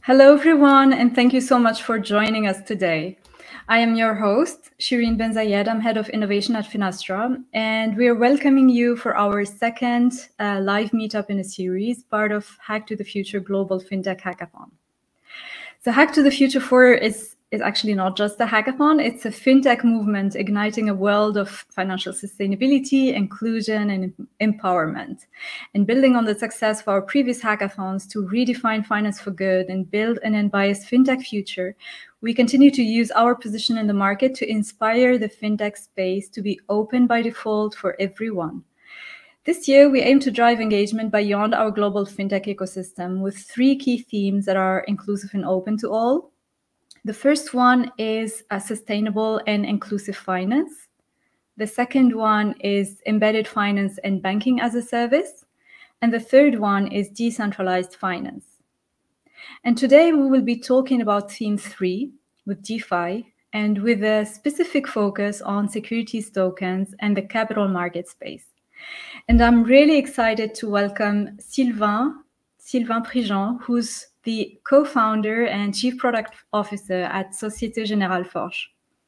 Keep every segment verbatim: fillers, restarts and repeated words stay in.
Hello, everyone, and thank you so much for joining us today. I am your host, Shireen Benzayed. I'm Head of Innovation at Finastra, and we are welcoming you for our second uh, live meetup in a series, part of Hack to the Future Global FinTech Hackathon. So Hack to the Future four is, is actually not just a hackathon, it's a FinTech movement igniting a world of financial sustainability, inclusion, and empowerment. And building on the success of our previous hackathons to redefine finance for good and build an unbiased FinTech future, we continue to use our position in the market to inspire the FinTech space to be open by default for everyone. This year, we aim to drive engagement beyond our global FinTech ecosystem with three key themes that are inclusive and open to all. The first one is a sustainable and inclusive finance. The second one is embedded finance and banking as a service. And the third one is decentralized finance. And today we will be talking about theme three with DeFi and with a specific focus on securities tokens and the capital market space. And I'm really excited to welcome Sylvain, Sylvain Prigent, who's the co-founder and chief product officer at Société Générale Forge.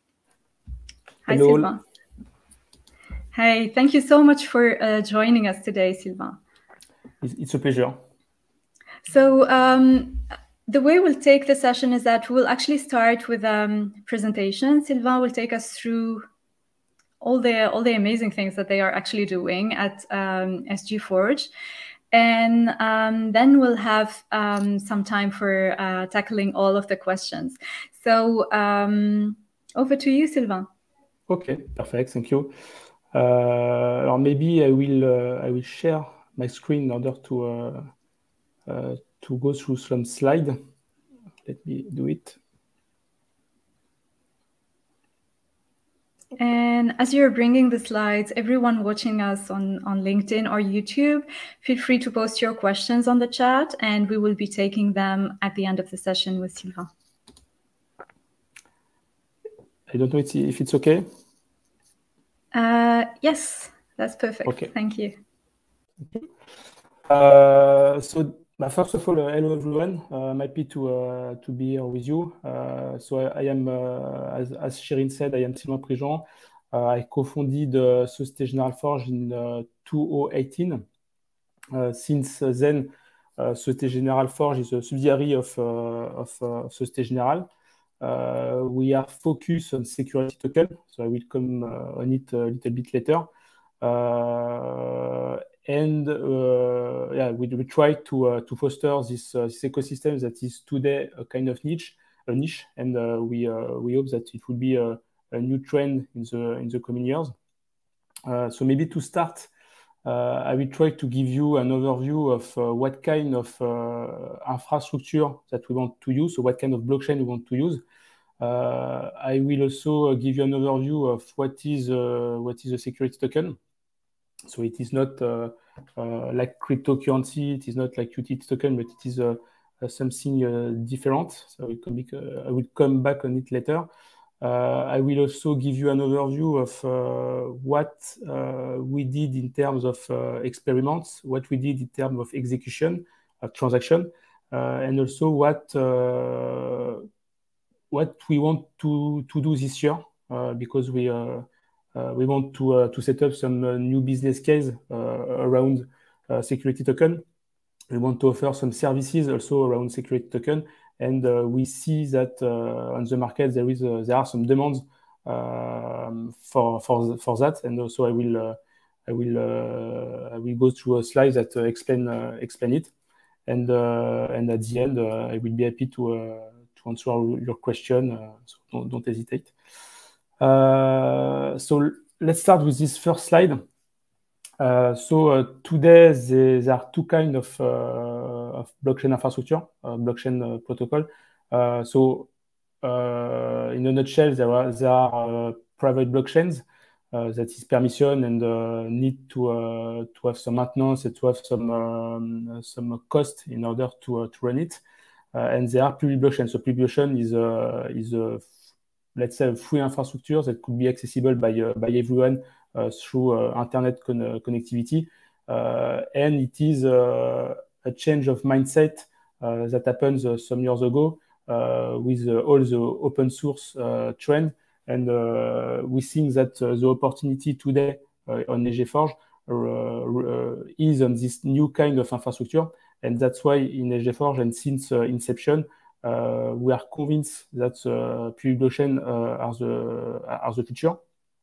Hi, Hello. Sylvain. Hey, thank you so much for uh, joining us today, Sylvain. It's a pleasure. So um, the way we'll take the session is that we'll actually start with a um, presentation. Sylvain will take us through all the all the amazing things that they are actually doing at um, S G Forge. And um, then we'll have um, some time for uh, tackling all of the questions. So um, over to you, Sylvain. Okay, perfect, thank you. Uh, or maybe I will uh, I will share my screen in order to uh, uh, to go through some slides. Let me do it. And as you're bringing the slides, everyone watching us on, on LinkedIn or YouTube, feel free to post your questions on the chat, and we will be taking them at the end of the session with Sylvain. I don't know if it's okay. Uh, yes, that's perfect. Okay. Thank you. Uh, so, uh, first of all, uh, hello everyone. Uh, I'm happy to uh, to be here with you. Uh, so I, I am, uh, as, as Shireen said, I am Sylvain Prigent. Uh, I co-founded uh, Société Générale Forge in uh, two thousand eighteen. Uh, since then, uh, Société Générale Forge is a subsidiary of, uh, of uh, Société Générale. Uh, we are focused on security token, so I will come uh, on it a little bit later. Uh, and uh, yeah, we, we try to uh, to foster this, uh, this ecosystem that is today a kind of niche, a niche, and uh, we uh, we hope that it will be a, a new trend in the in the coming years. Uh, so maybe to start, uh, I will try to give you an overview of uh, what kind of uh, infrastructure that we want to use, so what kind of blockchain we want to use. Uh, I will also give you an overview of what is uh, what is a security token. So it is not uh, uh, like cryptocurrency, it is not like utility token, but it is uh, uh, something uh, different. So I will, come, uh, I will come back on it later. Uh, I will also give you an overview of uh, what uh, we did in terms of uh, experiments, what we did in terms of execution, uh, transaction, uh, and also what uh, what we want to, to do this year, uh, because we uh, uh, we want to uh, to set up some uh, new business case uh, around uh, security token. We want to offer some services also around security token, and uh, we see that uh, on the market there is uh, there are some demands um, for for for that, and also I will uh, I will uh, I will go through a slide that uh, explain uh, explain it, and uh, and at the end uh, I will be happy to. Uh, to answer your question, uh, so don't, don't hesitate. Uh, so let's start with this first slide. Uh, so uh, today there, there are two kinds of, uh, of blockchain infrastructure, uh, blockchain uh, protocol. Uh, so uh, in a nutshell, there are, there are uh, private blockchains uh, that is permission and uh, need to uh, to have some maintenance and to have some um, some cost in order to uh, to run it. Uh, and there are public blockchain. So public blockchain is a, is a, let's say, a free infrastructure that could be accessible by uh, by everyone uh, through uh, internet con uh, connectivity, uh, and it is uh, a change of mindset uh, that happened uh, some years ago uh, with uh, all the open source uh, trend. And uh, we think that uh, the opportunity today uh, on SGForge uh, uh, is on this new kind of infrastructure. And that's why in SGForge and since uh, inception, uh, we are convinced that uh, public blockchain uh, are, the, are the future.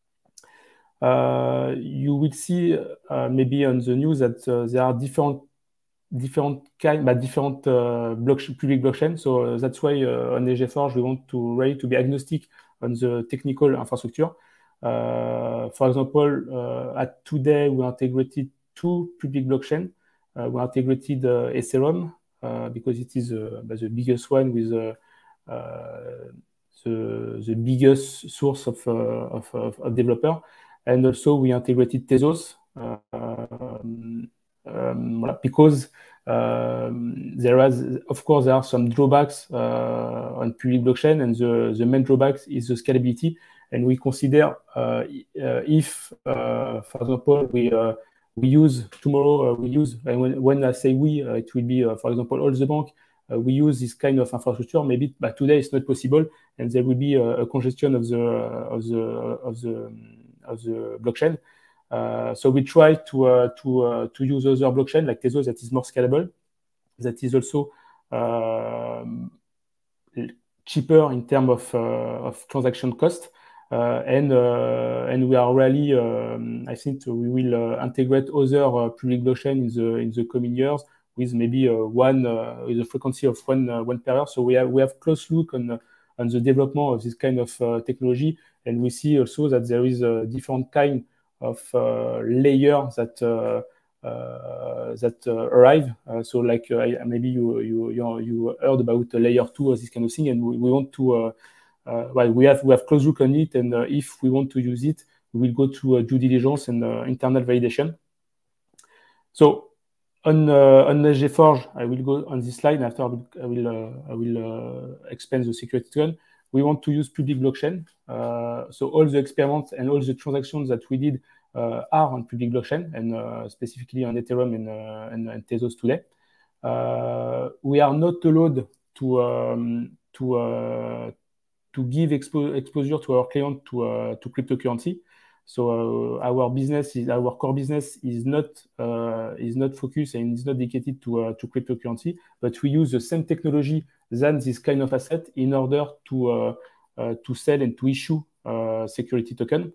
Uh, you will see uh, maybe on the news that uh, there are different different kind, but different uh, block public blockchain. So uh, that's why uh, on SGForge we want to ready to be agnostic on the technical infrastructure. Uh, for example, uh, at today we integrated two public blockchain. Uh, we integrated uh, Ethereum uh, because it is uh, the biggest one with uh, uh, the, the biggest source of, uh, of, of, of developer. And also we integrated Tezos uh, um, um, because um, there is, of course, there are some drawbacks uh, on public blockchain, and the, the main drawback is the scalability. And we consider uh, uh, if, uh, for example, we uh, we use tomorrow uh, we use, and when, when I say we, uh, it will be, uh, for example, all the bank. Uh, we use this kind of infrastructure. Maybe, but today it's not possible, and there will be a, a congestion of the of the of the of the blockchain. Uh, so we try to uh, to uh, to use other blockchain like Tezos that is more scalable, that is also uh, cheaper in terms of uh, of transaction cost, uh, and uh, and we are really um, I think we will uh, integrate other uh, public blockchain in the in the coming years with maybe uh, one uh, with a frequency of one uh, one per hour. So we have we have close look on uh, on the development of this kind of uh, technology, and we see also that there is a different kind of uh, layer that uh, uh, that uh, arrive. Uh, so like uh, maybe you you you you heard about layer two or this kind of thing, and we, we want to uh, uh, well we have we have close look on it, and uh, if we want to use it, we will go to uh, due diligence and uh, internal validation. So on uh, on SGForge, I will go on this slide. After I will I will, uh, I will uh, explain the security token. We want to use public blockchain. Uh, so all the experiments and all the transactions that we did uh, are on public blockchain, and uh, specifically on Ethereum and, uh, and, and Tezos today. Uh, we are not allowed to um, to uh, to give expo exposure to our client to uh, to cryptocurrency. So uh, our business is our core business is not uh, is not focused and is not dedicated to uh, to cryptocurrency, but we use the same technology than this kind of asset in order to uh, uh, to sell and to issue uh, security token.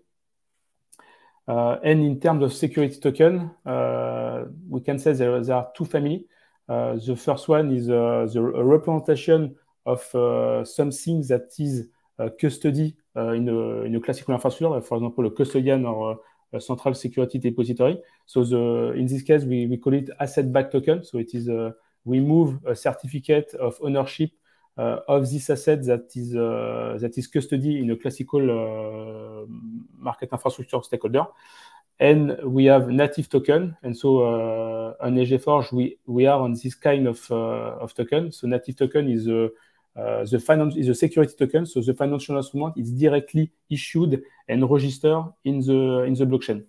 Uh, and in terms of security token, uh, we can say there, there are two families. Uh, the first one is uh, the representation of uh, something that is uh, custody uh, in, a, in a classical infrastructure, like for example, a custodian or a, a central security depository. So the, in this case, we, we call it asset-backed token. So it is a, we move a certificate of ownership uh, of this asset that is uh, that is custody in a classical uh, market infrastructure stakeholder. And we have native token, and so uh, on SGForge we we are on this kind of uh, of token. So native token is a uh, the finance is a security token. So the financial instrument is directly issued and registered in the in the blockchain.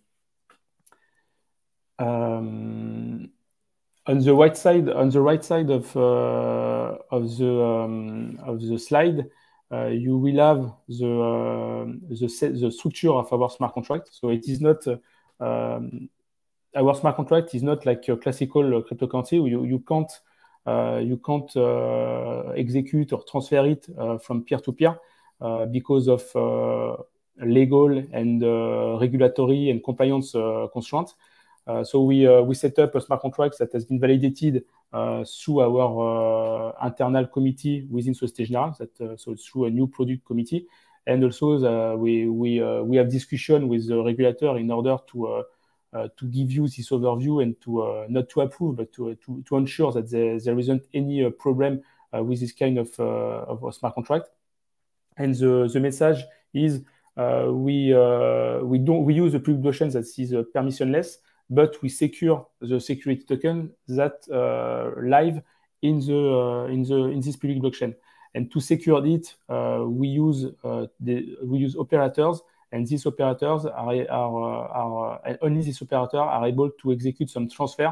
Um, on the right side, on the right side of uh, of the um, of the slide, uh, you will have the uh, the the structure of our smart contract. So it is not uh, um, our smart contract is not like a classical cryptocurrency. You you can't uh, you can't uh, execute or transfer it uh, from peer to peer uh, because of uh, legal and uh, regulatory and compliance uh, constraints. Uh, so we uh, we set up a smart contract that has been validated uh, through our uh, internal committee within Société Générale. That uh, so it's through a new product committee, and also the, we we uh, we have discussion with the regulator in order to uh, uh, to give you this overview and to uh, not to approve, but to to, to ensure that there, there isn't any uh, problem uh, with this kind of uh, of a smart contract. And the the message is uh, we uh, we don't we use a public blockchain that is uh, permissionless, but we secure the security token that uh, live in the uh, in the in this public blockchain. And to secure it, uh, we use uh, the, we use operators, and these operators are are, are and only these operators are able to execute some transfer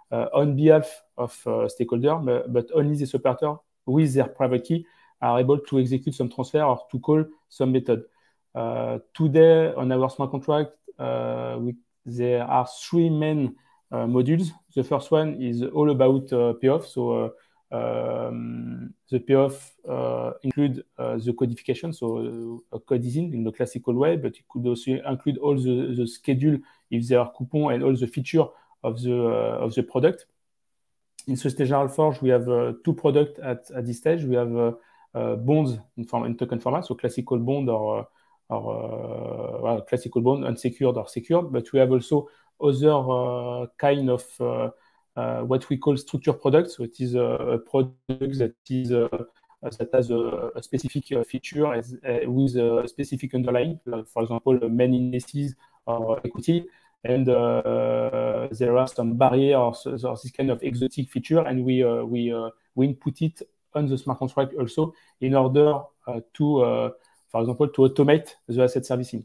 on behalf of stakeholder, but, but only this operator with their private key are able to execute some transfer or to call some method. Uh, today, on our smart contract, uh, we, there are three main uh, modules. The first one is all about uh, payoff. So uh, um, the payoff uh, include uh, the codification, so uh, codizing in the classical way, but it could also include all the, the schedule if there are coupons and all the feature of the uh, of the product. In Société Générale Forge, we have uh, two products at, at this stage. We have uh, uh, bonds in, form, in token format, so classical bond or, or uh, well, classical bond, unsecured or secured. But we have also other uh, kind of uh, uh, what we call structured products. So it is a, a product that is uh, that has a, a specific uh, feature as, uh, with a specific underlying, like, for example, main indices or equity. And uh, there are some barriers or, or this kind of exotic feature, and we uh, we uh, we input it on the smart contract also in order uh, to, uh, for example, to automate the asset servicing.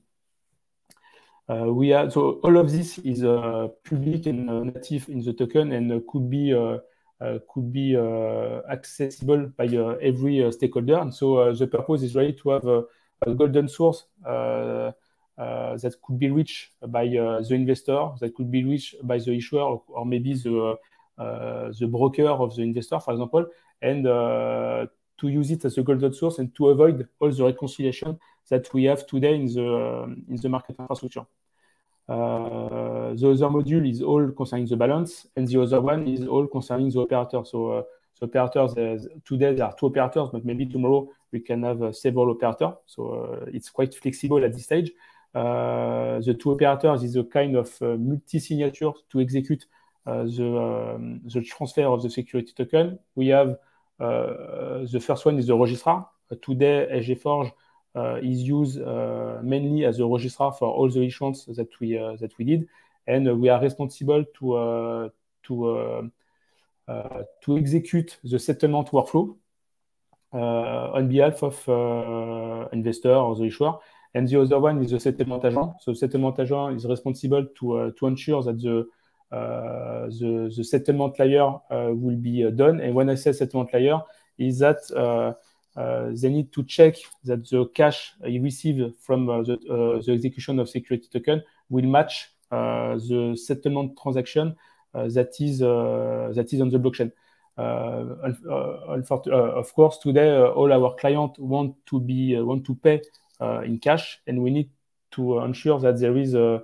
Uh, we are so all of this is uh, public and uh, native in the token, and uh, could be uh, uh, could be uh, accessible by uh, every uh, stakeholder. And so uh, the purpose is really to have a, a golden source. Uh, Uh, that could be reached by uh, the investor, that could be reached by the issuer, or, or maybe the, uh, the broker of the investor, for example, and uh, to use it as a golden source and to avoid all the reconciliation that we have today in the, um, in the market infrastructure. Uh, the other module is all concerning the balance, and the other one is all concerning the operator. So uh, the operators, uh, today there are two operators, but maybe tomorrow we can have uh, several operators. So uh, it's quite flexible at this stage. Uh, the two operators is a kind of uh, multi-signature to execute uh, the, um, the transfer of the security token. We have uh, the first one is the registrar. Uh, today, S G Forge uh, is used uh, mainly as a registrar for all the issuance that we uh, that we did, and uh, we are responsible to uh, to uh, uh, to execute the settlement workflow uh, on behalf of uh, investor or the issuer. And the other one is the settlement agent. So settlement agent is responsible to uh, to ensure that the uh, the, the settlement layer uh, will be uh, done. And when I say settlement layer, is that uh, uh, they need to check that the cash you receive from uh, the, uh, the execution of security token will match uh, the settlement transaction uh, that is uh, that is on the blockchain. Uh, uh, uh, of course, today uh, all our clients want to be uh, want to pay Uh, in cash, and we need to ensure that there is a,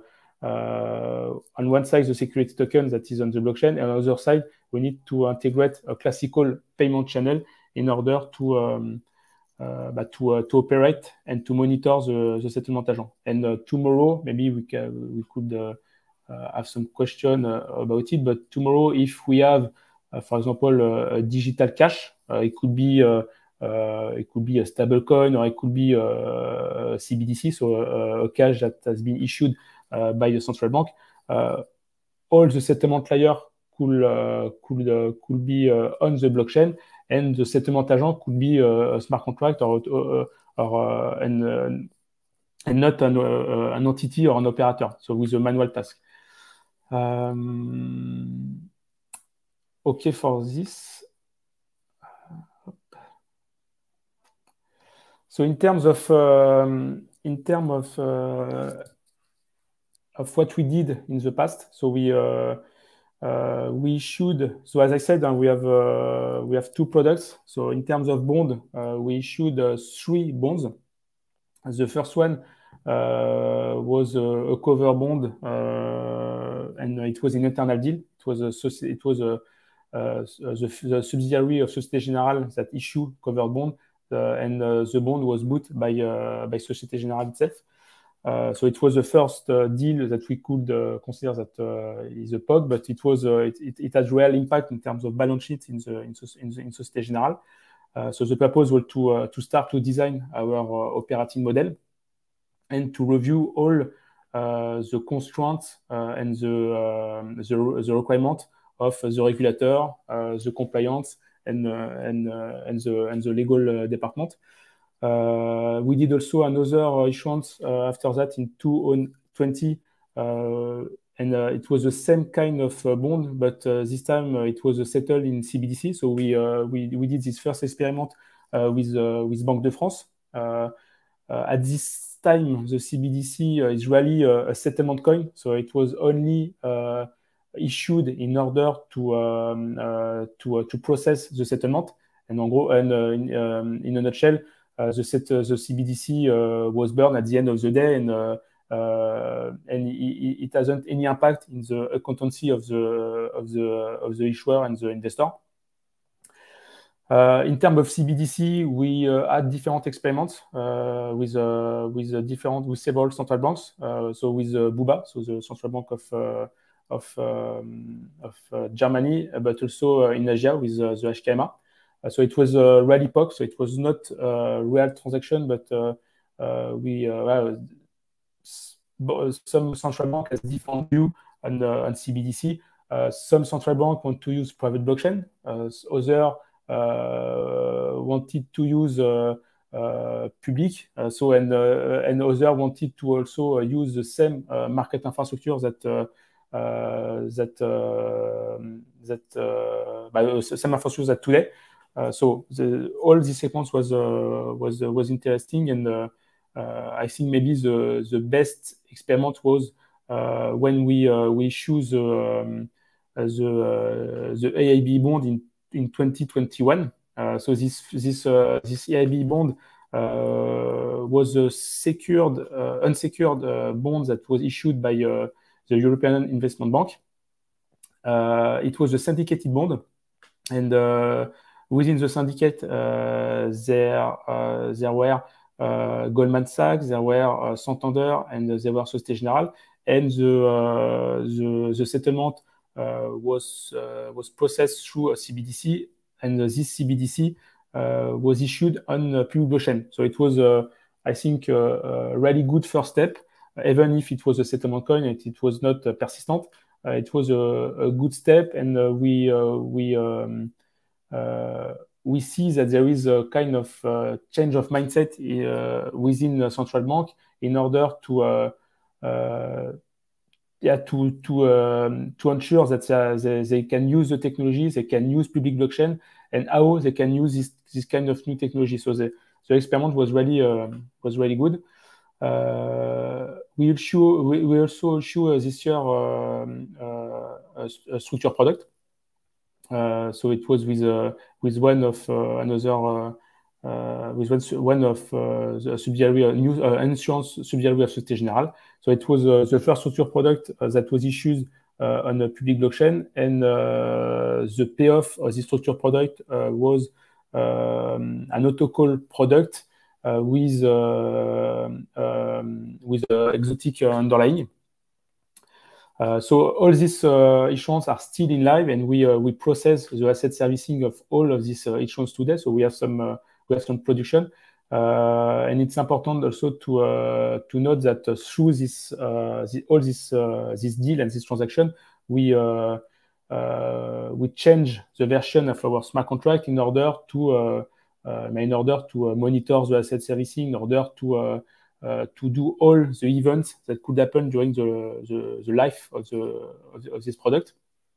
uh, on one side the security token that is on the blockchain, and on the other side we need to integrate a classical payment channel in order to um, uh, but to, uh, to operate and to monitor the, the settlement agent. And uh, tomorrow maybe we can we could uh, uh, have some question uh, about it. But tomorrow, if we have, uh, for example, uh, a digital cash, uh, it could be uh, Uh, it could be a stable coin, or it could be a C B D C, so a, a cash that has been issued uh, by the central bank. Uh, all the settlement layer could uh, could uh, could be uh, on the blockchain, and the settlement agent could be uh, a smart contract or or, or uh, and, uh, and not an, uh, an entity or an operator. So with a manual task. Um, okay for this. So in terms of um, in terms of uh, of what we did in the past, so we uh, uh, we issued. So as I said, uh, we have uh, we have two products. So in terms of bond, uh, we issued uh, three bonds. The first one uh, was a, a cover bond, uh, and it was an internal deal. It was a it was a uh, the, the subsidiary of Société Générale that issued cover bond. Uh, and uh, the bond was bought by uh, by Société Générale itself. Uh, so it was the first uh, deal that we could uh, consider that uh, is a P O G, but it was uh, it, it, it has real impact in terms of balance sheet in the in, in, the, in Société Générale. Uh, so the purpose was to uh, to start to design our uh, operating model and to review all uh, the constraints uh, and the, uh, the the requirements of the regulator, uh, the compliance, and uh, and uh, and the and the legal uh, department. Uh, we did also another issuance uh, after that in two thousand twenty uh, and uh, it was the same kind of uh, bond, but uh, this time uh, it was uh, settled in C B D C. So we uh, we we did this first experiment uh, with uh, with Banque de France. Uh, uh, at this time, the C B D C uh, is really uh, a settlement coin, so it was only uh, issued in order to um, uh, to uh, to process the settlement. And en gros, and uh, in, um, in a nutshell, uh, the set, uh, the C B D C uh, was burned at the end of the day, and uh, uh, and it, it hasn't any impact in the accountancy of the of the of the issuer and the investor. Uh, in terms of C B D C, we uh, had different experiments uh, with uh, with uh, different with several central banks. Uh, so with uh, BUBA, so the central bank of uh, of um, of uh, Germany, but also uh, in Asia with uh, the H K M A. Uh, so it was a rally P O C, so it was not a real transaction, but uh, uh, we uh, well, some central bank has different view on, uh, on C B D C. Uh, some central bank want to use private blockchain. Uh, other uh, wanted to use uh, uh, public. Uh, so and uh, and other wanted to also uh, use the same uh, market infrastructure that uh, uh, that uh, that uh, by the same infrastructure that today. Uh, so the, all this sequence was uh, was uh, was interesting, and uh, uh, I think maybe the the best experiment was uh, when we uh, we choose the um, the uh, the A I B bond in in twenty twenty-one. Uh, so this this uh, this A I B bond uh, was a secured uh, unsecured uh, bond that was issued by uh, the European Investment Bank. Uh, it was a syndicated bond, and uh, within the syndicate, uh, there uh, there were uh, Goldman Sachs, there were uh, Santander, and there were Société Générale. And the uh, the, the settlement uh, was uh, was processed through a C B D C, and this C B D C uh, was issued on uh, public blockchain. So it was, uh, I think, uh, a really good first step, even if it was a settlement coin, it, it was not uh, persistent. Uh, it was a, a good step, and uh, we uh, we um, uh, we see that there is a kind of uh, change of mindset uh, within the central bank in order to uh, uh, yeah to to um, to ensure that uh, they, they can use the technology, they can use public blockchain, and how they can use this this kind of new technology. So the the experiment was really uh, was really good. Uh, we issue we, we also issue uh, this year um, uh, a, a structured product. Uh, so it was with uh, with one of uh, another uh, uh, with one, one of uh, the subsidiary uh, new uh, insurance subsidiary of Société Générale. So it was uh, the first structured product uh, that was issued uh, on a public blockchain, and uh, the payoff of this structured product uh, was um, an auto-call product uh, with uh, um, with uh, exotic uh, underlying. Uh, so all these uh, issuance are still in live, and we uh, we process the asset servicing of all of these uh, issuance today. So we have some uh, we have some production, uh, and it's important also to uh, to note that uh, through this uh, the, all this uh, this deal and this transaction, we uh, uh, we change the version of our smart contract in order to uh, uh, in order to uh, monitor the asset servicing, in order to uh, Uh, to do all the events that could happen during the, the, the life of, the, of, the, of this product.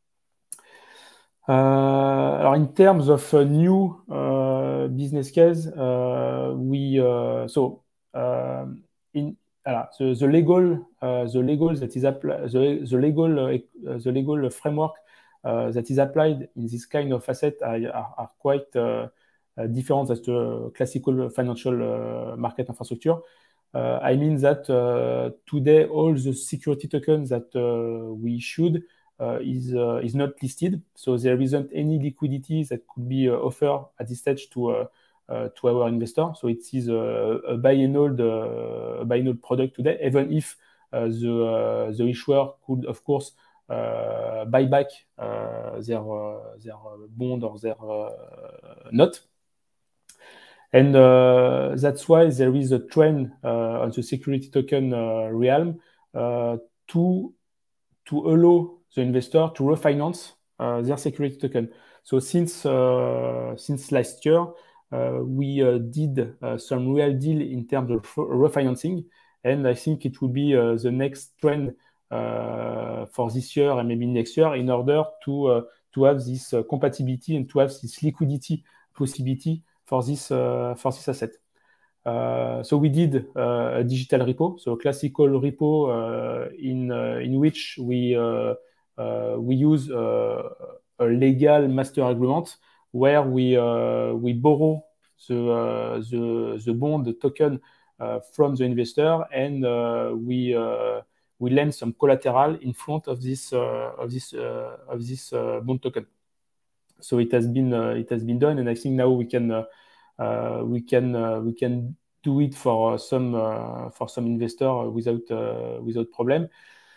Uh, in terms of uh, new uh, business case, uh, we uh, so uh, in uh, the, the legal uh, the legal that is applied the, the legal uh, the legal framework uh, that is applied in this kind of asset are, are, are quite uh, uh, different as the classical financial uh, market infrastructure. Uh, I mean that uh, today all the security tokens that uh, we issued uh, is uh, is not listed, so there isn't any liquidity that could be uh, offered at this stage to uh, uh, to our investor. So it is a, a buy and hold uh, a buy and hold product today, even if uh, the uh, the issuer could of course uh, buy back uh, their uh, their bond or their uh, note. And uh, that's why there is a trend uh, on the security token uh, realm uh, to, to allow the investor to refinance uh, their security token. So since, uh, since last year, uh, we uh, did uh, some real deal in terms of refinancing, and I think it will be uh, the next trend uh, for this year and maybe next year in order to uh, to have this uh, compatibility and to have this liquidity possibility for this uh, for this asset. Uh, so we did uh, a digital repo, so a classical repo uh, in uh, in which we uh, uh, we use uh, a legal master agreement where we uh, we borrow the uh, the the bond, the token uh, from the investor, and uh, we uh, we lend some collateral in front of this uh, of this uh, of this uh, bond token. So it has been uh, it has been done, and I think now we can. Uh, Uh, we can uh, we can do it for some uh, for some investor without uh, without problem.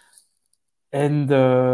And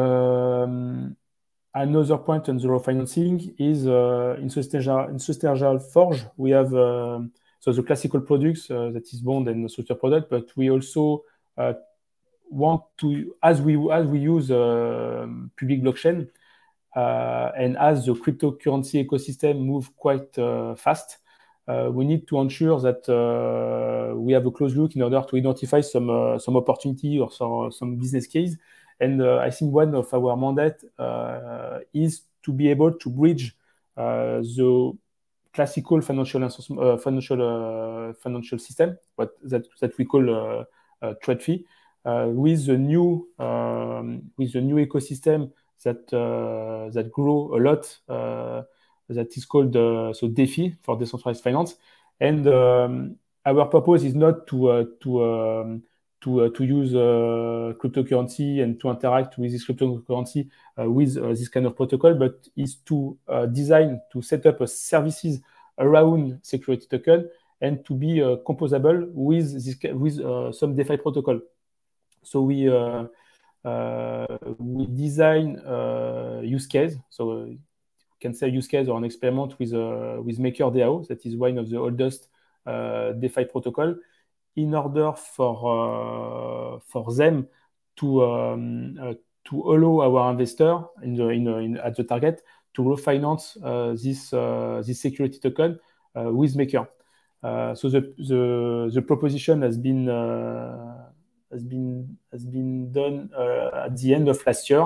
um, another point on the refinancing is uh, in Société in Société Forge we have uh, so the classical products uh, that is bond and structured product, but we also uh, want to as we as we use uh, public blockchain uh, and as the cryptocurrency ecosystem move quite uh, fast. Uh, we need to ensure that uh, we have a close look in order to identify some uh, some opportunity or some, some business case. And uh, I think one of our mandate uh, is to be able to bridge uh, the classical financial uh, financial uh, financial system, what that that we call uh, uh, trade fee, uh, with the new um, with the new ecosystem that uh, that grow a lot. Uh, that is called uh, so DeFi for decentralized finance, and um, our purpose is not to uh, to um, to uh, to use uh, cryptocurrency and to interact with this cryptocurrency uh, with uh, this kind of protocol, but is to uh, design to set up a services around security token and to be uh, composable with this with uh, some DeFi protocol. So we uh, uh, we design uh, use case. So can say use case or an experiment with uh, with MakerDAO, that is one of the oldest uh, DeFi protocol, in order for uh, for them to um, uh, to allow our investor in the in, in at the target to refinance uh, this uh, this security token uh, with Maker. Uh, so the the the proposition has been uh, has been has been done uh, at the end of last year.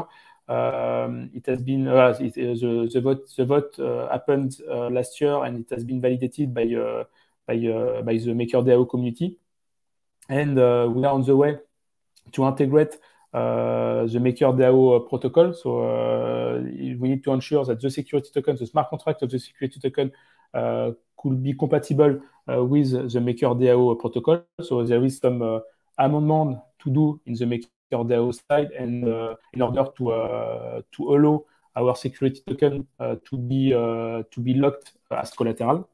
Um, it has been uh, it, uh, the, the vote the vote uh, happened uh, last year, and it has been validated by uh, by uh, by the MakerDAO community, and uh, we are on the way to integrate uh, the MakerDAO protocol. So uh, we need to ensure that the security token, the smart contract of the security token, uh, could be compatible uh, with the MakerDAO protocol. So there is some uh, amendment to do in the Maker DAO side, and uh, in order to uh, to allow our security token uh, to be uh, to be locked as collateral.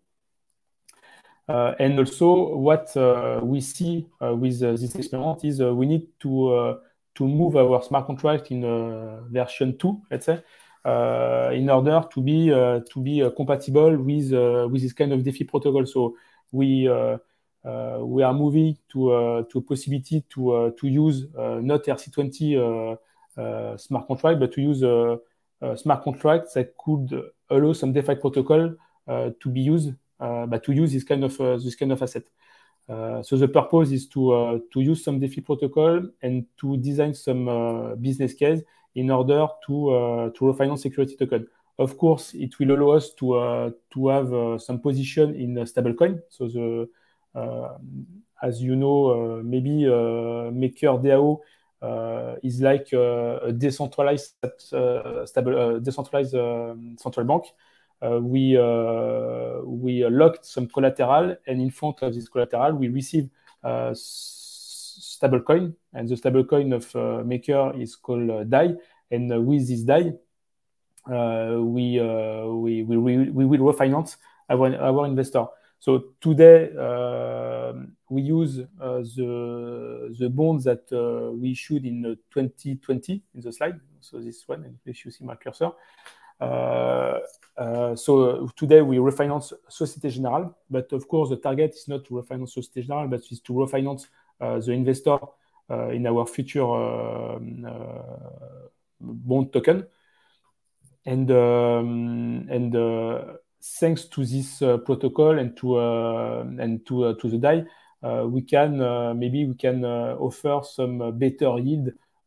Uh, and also, what uh, we see uh, with uh, this experiment is uh, we need to uh, to move our smart contract in uh, version two, let's say, uh, in order to be uh, to be uh, compatible with uh, with this kind of DeFi protocol. So we uh, Uh, we are moving to uh, to a possibility to uh, to use uh, not R C twenty uh, uh, smart contract, but to use a, a smart contract that could allow some DeFi protocol uh, to be used, uh, but to use this kind of uh, this kind of asset. Uh, so the purpose is to uh, to use some DeFi protocol and to design some uh, business case in order to uh, to refinance security token. Of course, it will allow us to uh, to have uh, some position in a stablecoin. So the Uh, as you know, uh, maybe uh, MakerDAO uh, is like uh, a decentralized, uh, stable, uh, decentralized uh, central bank. Uh, we uh, we locked some collateral, and in front of this collateral, we receive uh, stablecoin, and the stablecoin of uh, Maker is called uh, D A I. And uh, with this D A I, uh, we, uh, we we we we will refinance our our investor. So today uh, we use uh, the the bonds that uh, we issued in uh, twenty twenty in the slide. So this one, if you see my cursor. Uh, uh, so today we refinance Société Générale, but of course the target is not to refinance Société Générale, but is to refinance uh, the investor uh, in our future uh, uh, bond token. And um, and uh, thanks to this uh, protocol and to uh, and to uh, to the D A I, uh, we can uh, maybe we can uh, offer some uh, better yield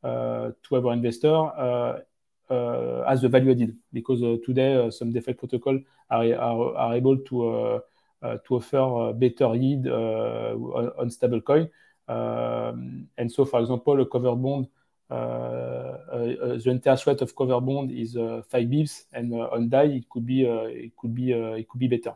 uh, to our investor uh, uh, as a value added, because uh, today uh, some DeFi protocol are, are, are able to uh, uh, to offer uh, better yield uh, on, on stablecoin. Um, and so, for example, a covered bond, uh, uh, the interest rate of covered bond is uh, five bips, and uh, on D A I it could be uh, it could be uh, it could be better.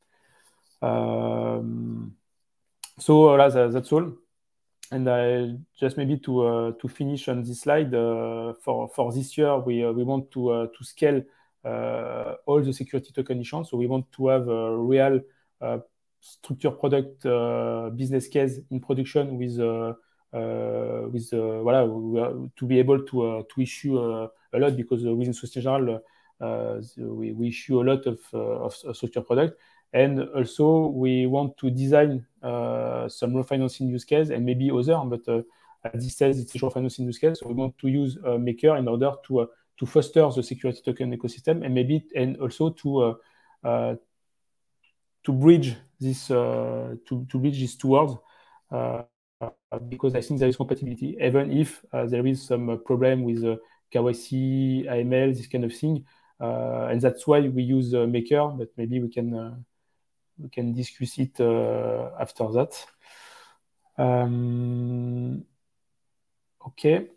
Um, so uh, that, that's all. And uh, just maybe to uh, to finish on this slide, uh, for for this year, we uh, we want to uh, to scale uh, all the security token issuance. So we want to have a real uh, structured product uh, business case in production with uh, uh, with uh, voilà, to be able to uh, to issue uh, a lot, because uh, within Société Générale uh, we, we issue a lot of uh, of structured product. And also, we want to design uh, some refinancing use case and maybe other, but uh, at this stage, it's a refinancing use case. So we want to use uh, Maker in order to uh, to foster the security token ecosystem, and maybe and also to uh, uh, to bridge this uh, to to bridge these two worlds, uh, because I think there is compatibility, even if uh, there is some uh, problem with uh, K Y C, A M L, this kind of thing, uh, and that's why we use uh, Maker. But maybe we can. Uh, We can discuss it uh, after that. Um, okay.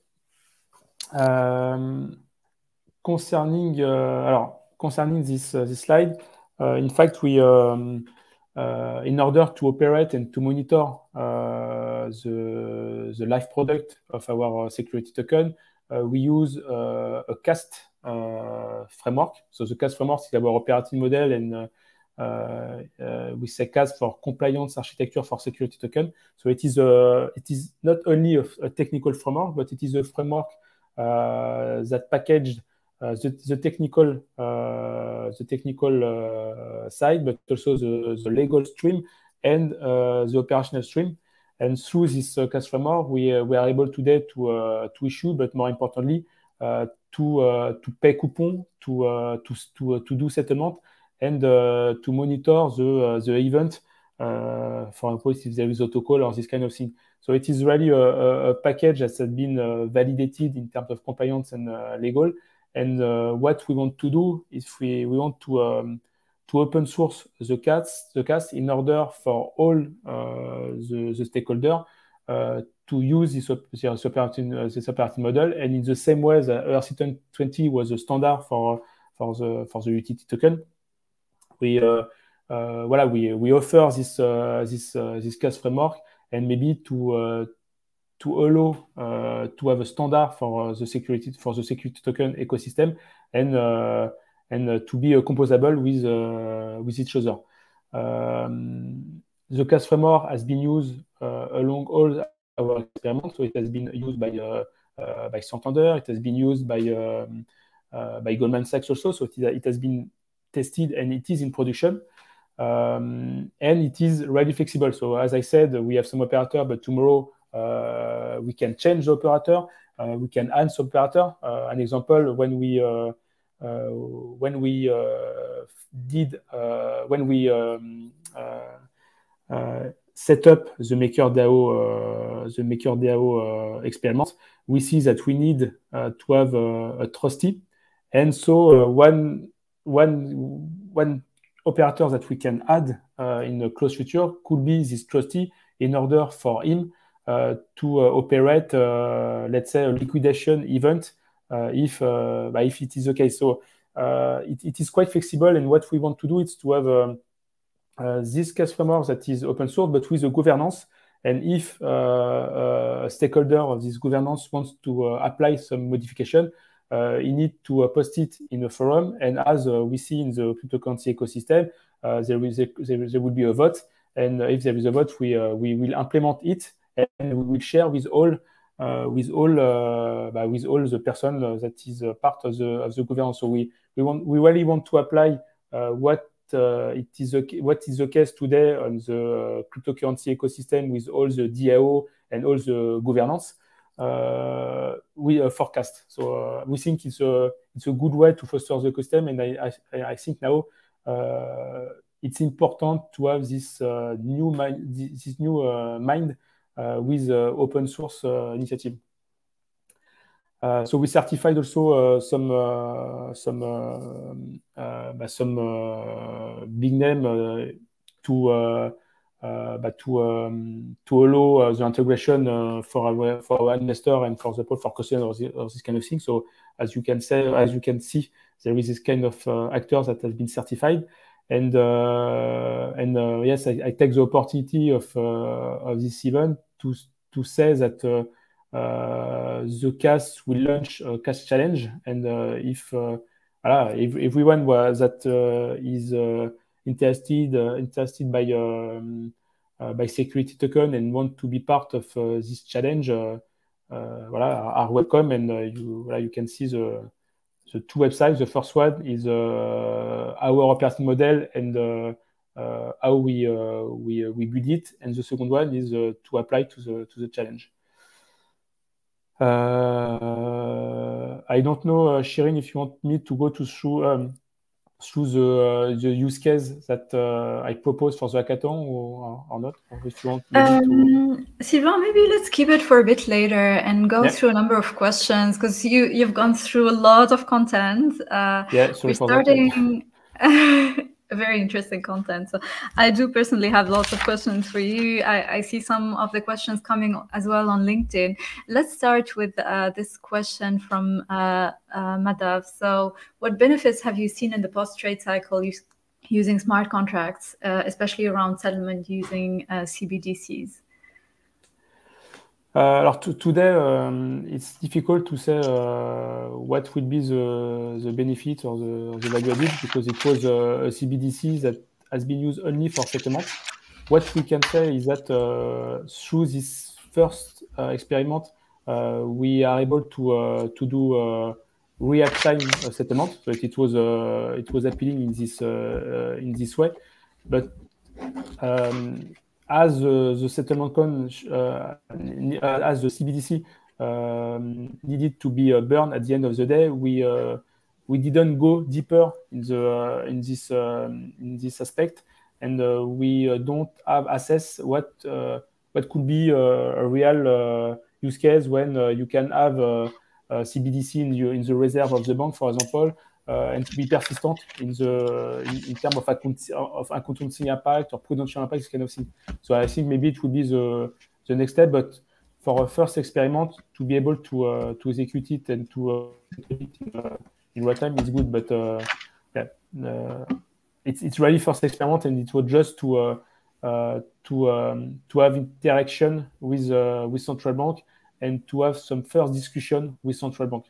Um, concerning, uh, alors, concerning this uh, this slide, uh, in fact, we um, uh, in order to operate and to monitor uh, the the live product of our security token, uh, we use uh, a CAST uh, framework. So the CAST framework is our operating model, and uh, Uh, uh, we say CAST for Compliance Architecture for Security Token. So it is a, it is not only a, a technical framework, but it is a framework uh, that packaged uh, the, the technical uh, the technical uh, side, but also the, the legal stream and uh, the operational stream. And through this uh, CAST framework, we uh, we are able today to uh, to issue, but more importantly, uh, to uh, to pay coupon, to uh, to to uh, to do settlement, and uh, to monitor the uh, the event, uh, for example, if there is autocall or this kind of thing. So it is really a, a, a package that has been uh, validated in terms of compliance and uh, legal. And uh, what we want to do is we we want to um, to open source the CAST the CAST in order for all uh, the the stakeholder uh, to use this, this operating uh, this operating model. And in the same way that E R C twenty was a standard for for the for the utility token, we uh, uh, voilà, we we offer this uh, this uh, this CAST framework, and maybe to uh, to allow uh, to have a standard for uh, the security for the security token ecosystem, and uh, and uh, to be uh, composable with uh, with each other. Um, the CAST framework has been used uh, along all our experiments, so it has been used by uh, uh, by Santander, it has been used by um, uh, by Goldman Sachs also, so it, it has been tested, and it is in production, um, and it is really flexible. So as I said, we have some operator, but tomorrow uh, we can change the operator, uh, we can add some operator. Uh, an example, when we uh, uh, when we uh, did uh, when we um, uh, uh, set up the MakerDAO uh, the MakerDAO uh, experiment, we see that we need uh, to have a, a trustee, and so uh, one One, one operator that we can add uh, in the close future could be this trustee, in order for him uh, to uh, operate, uh, let's say, a liquidation event uh, if uh, if it is the case. So uh, it, it is quite flexible, and what we want to do is to have um, uh, this CAST framework that is open source, but with a governance. And if uh, a stakeholder of this governance wants to uh, apply some modification, Uh, you need to uh, post it in a forum, and as uh, we see in the cryptocurrency ecosystem, uh, there, is a, there, there will be a vote, and if there is a vote, we uh, we will implement it, and we will share with all uh, with all uh, bah, with all the person uh, that is uh, part of the of the governance. So we we want we really want to apply uh, what uh, it is a, what is the case today on the cryptocurrency ecosystem with all the D A O and all the governance. Uh, we uh, forecast. So uh, we think it's a it's a good way to foster the ecosystem, and I I, I think now uh, it's important to have this uh, new mind, this new uh, mind uh, with uh, open source uh, initiative. Uh, so we certified also uh, some uh, some uh, uh, some uh, big name uh, to uh, uh, to um, to allow uh, the integration uh, for our for our investor and for example for customers or, or this kind of thing. So as you can say, as you can see, there is this kind of uh, actors that has been certified, and uh, and uh, yes, I, I take the opportunity of uh, of this event to to say that. Uh, Uh, the C A S will launch a C A S challenge, and uh, if, uh, uh, if everyone was that uh, is uh, interested uh, interested by um, uh, by security token and want to be part of uh, this challenge, uh, uh, voilà, are welcome, and uh, you voilà, you can see the the two websites. The first one is uh, our operating model and uh, uh, how we uh, we we build it, and the second one is uh, to apply to the to the challenge. Uh, I don't know, uh, Shirin, if you want me to go to through um, through the uh, the use case that uh, I proposed for the hackathon, or, or not, or if you want maybe um, to. Sylvain, maybe let's keep it for a bit later and go yeah. through a number of questions, because you you've gone through a lot of content. Uh, yeah, sorry we're for starting. That. Very interesting content. So I do personally have lots of questions for you. I, I see some of the questions coming as well on LinkedIn. Let's start with uh, this question from uh, uh, Madhav. So what benefits have you seen in the post-trade cycle use, using smart contracts, uh, especially around settlement using uh, C B D Cs? Uh, alors today um, it's difficult to say uh, what will be the the benefit or the, or the value added, because it was a, a C B D C that has been used only for settlement. What we can say is that uh, through this first uh, experiment, uh, we are able to uh, to do uh, real-time uh, settlement. So it, it was uh, it was appealing in this uh, in this way, but um, as uh, the settlement coin, uh, as the C B D C um, needed to be uh, burned at the end of the day, we uh, we didn't go deeper in the uh, in this um, in this aspect, and uh, we uh, don't have assess what uh, what could be uh, a real uh, use case when uh, you can have uh, a C B D C in, your, in the reserve of the bank, for example. Uh, and to be persistent in the in, in terms of account, of accounting impact or prudential impact, this kind of thing. So I think maybe it would be the the next step. But for a first experiment, to be able to uh, to execute it and to uh, it in, uh, in real time is good. But uh, yeah, uh, it's it's really first experiment, and it was just to uh, uh, to um, to have interaction with uh, with central bank and to have some first discussion with central bank.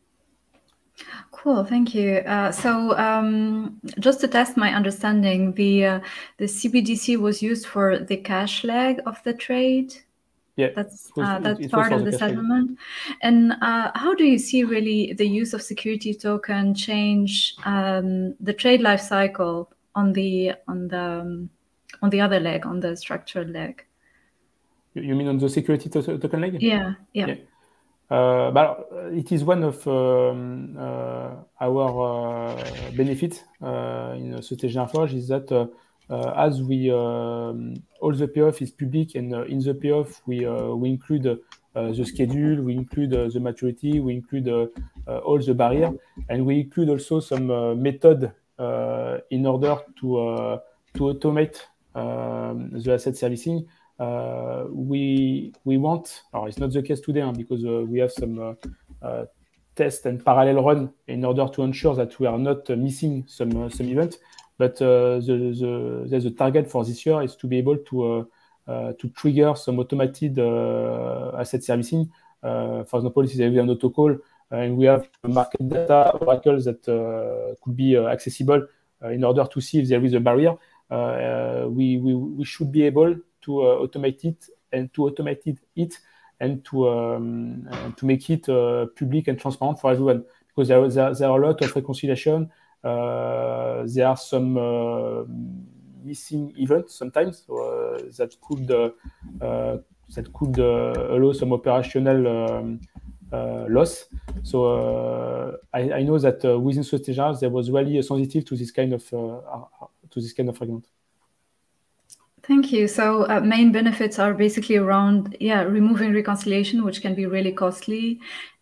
Cool, thank you. Uh, so um, just to test my understanding, the uh, the C B D C was used for the cash leg of the trade. Yeah, that's was, uh, that's it, it part of the, the settlement. Leg. And uh, how do you see really the use of security token change um, the trade life cycle on the on the um, on the other leg, on the structured leg? You, you mean on the security to token leg? Yeah, yeah. yeah. Uh, but it is one of um, uh, our uh, benefits uh, in Société Générale Forge is that uh, uh, as we um, all the payoff is public, and uh, in the payoff we uh, we include uh, the schedule, we include uh, the maturity, we include uh, uh, all the barriers, and we include also some uh, method uh, in order to uh, to automate um, the asset servicing. Uh, we we want, or it's not the case today, huh, because uh, we have some uh, uh, test and parallel run in order to ensure that we are not uh, missing some uh, some event. But uh, the, the there's a target for this year is to be able to uh, uh, to trigger some automated uh, asset servicing. Uh, for example, this is an auto call, and we have market data oracles that uh, could be uh, accessible uh, in order to see if there is a barrier. Uh, we, we we should be able to uh, automate it and to automate it, it and to um, and to make it uh, public and transparent for everyone, because there, there, there are a lot of reconciliation. Uh, there are some uh, missing events sometimes, so, uh, that could uh, uh, that could uh, allow some operational um, uh, loss. So uh, I, I know that uh, within Société Générale there was really sensitive to this kind of uh, to this kind of argument. Thank you. So uh, main benefits are basically around, yeah, removing reconciliation, which can be really costly,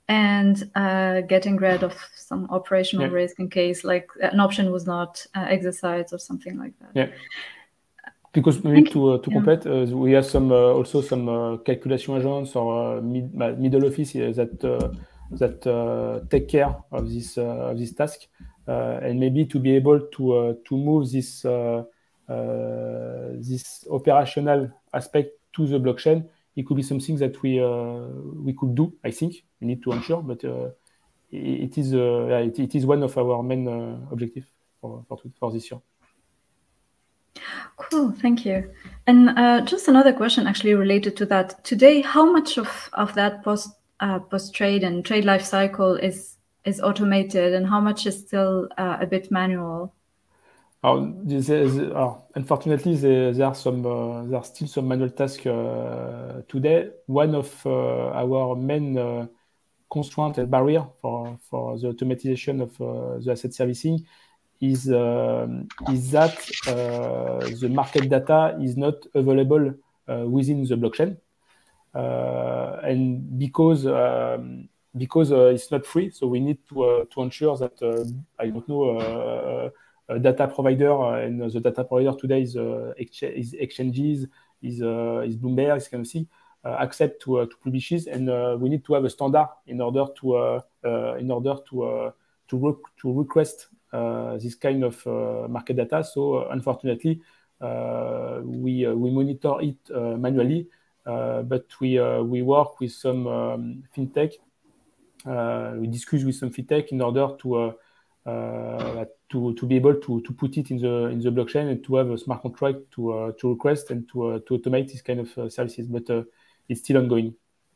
and uh, getting rid of some operational yeah. risk in case like an option was not uh, exercised or something like that. Yeah. Because maybe Thank to, uh, to yeah. complete, uh, we have some uh, also some uh, calculation agents or uh, mid, uh, middle office that uh, that uh, take care of this uh, of this task, uh, and maybe to be able to uh, to move this uh, uh, this operational aspect to the blockchain. It could be something that we uh, we could do. I think we need to ensure, but uh, it, it is uh, yeah, it, it is one of our main uh, objectives for, for for this year. Cool, thank you. And uh, just another question actually related to that. Today, how much of, of that post uh, post trade and trade life cycle is is automated, and how much is still uh, a bit manual? Uh, this is, uh, unfortunately, there, there are some uh, there are still some manual tasks uh, today. One of uh, our main uh, constraint and barrier for for the automatization of uh, the asset servicing is uh, is that uh, the market data is not available uh, within the blockchain, uh, and because um, because uh, it's not free, so we need to uh, to ensure that uh, I don't know uh, a data provider, uh, and the data provider today is uh, ex is exchanges, is uh, is Bloomberg, this kind of thing, uh, accept to uh, to publish this, and uh, we need to have a standard in order to uh, uh, in order to uh, to re to request uh, this kind of uh, market data. So uh, unfortunately, uh, we uh, we monitor it uh, manually, uh, but we uh, we work with some um, fintech. Uh, we discuss with some fintech in order to uh, uh, to to be able to to put it in the in the blockchain and to have a smart contract to uh, to request and to uh, to automate this kind of uh, services. But uh, it's still ongoing.